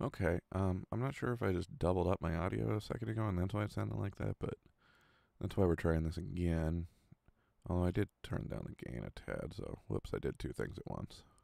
Okay, I'm not sure if I just doubled up my audio a second ago and that's why it sounded like that, but that's why we're trying this again. Although I did turn down the gain a tad, so whoops, I did two things at once.